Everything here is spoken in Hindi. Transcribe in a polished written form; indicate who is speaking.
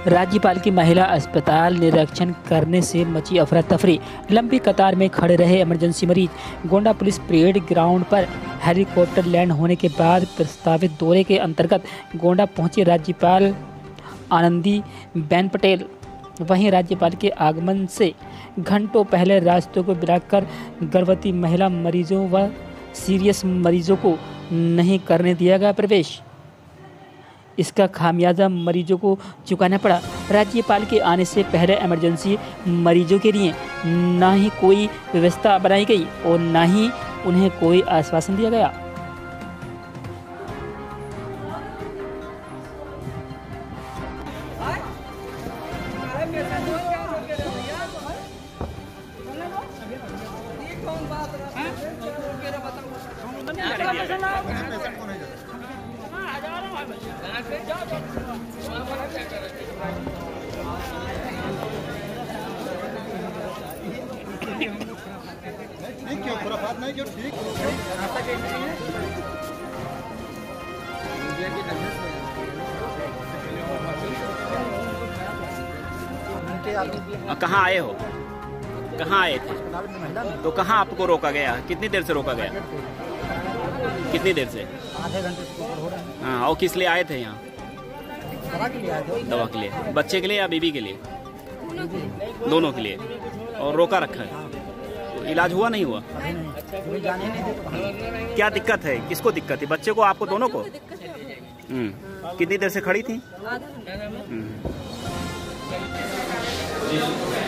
Speaker 1: राज्यपाल की महिला अस्पताल निरीक्षण करने से मची अफरा तफरी। लंबी कतार में खड़े रहे इमरजेंसी मरीज। गोंडा पुलिस परेड ग्राउंड पर हेलीकॉप्टर लैंड होने के बाद प्रस्तावित दौरे के अंतर्गत गोंडा पहुंचे राज्यपाल आनंदीबेन पटेल। वहीं राज्यपाल के आगमन से घंटों पहले रास्तों को ब्लॉक कर गर्भवती महिला मरीजों व सीरियस मरीजों को नहीं करने दिया गया प्रवेश। इसका खामियाजा मरीजों को चुकाना पड़ा। राज्यपाल के आने से पहले इमरजेंसी मरीजों के लिए ना ही कोई व्यवस्था बनाई गई और ना ही उन्हें कोई आश्वासन दिया गया।
Speaker 2: नहीं क्यों खुराफात नहीं क्यों ठीक
Speaker 3: कहाँ आए हो? कहाँ आए थे? तो कहाँ आपको रोका गया? कितनी देर से रोका गया? कितनी देर से?
Speaker 2: आधे घंटे से ऊपर हो रहे हैं।
Speaker 3: हाँ, और किस लिए आए थे यहाँ?
Speaker 2: दवा के लिए आए थे।
Speaker 3: दवा के लिए? बच्चे के लिए या बीबी के लिए? दोनों के लिए। और रोका रखा है? तो इलाज हुआ नहीं हुआ?
Speaker 2: नहीं जाने नहीं थे।
Speaker 3: क्या दिक्कत है? किसको दिक्कत है? बच्चे को, आपको, दोनों को? कितनी देर से खड़ी थी?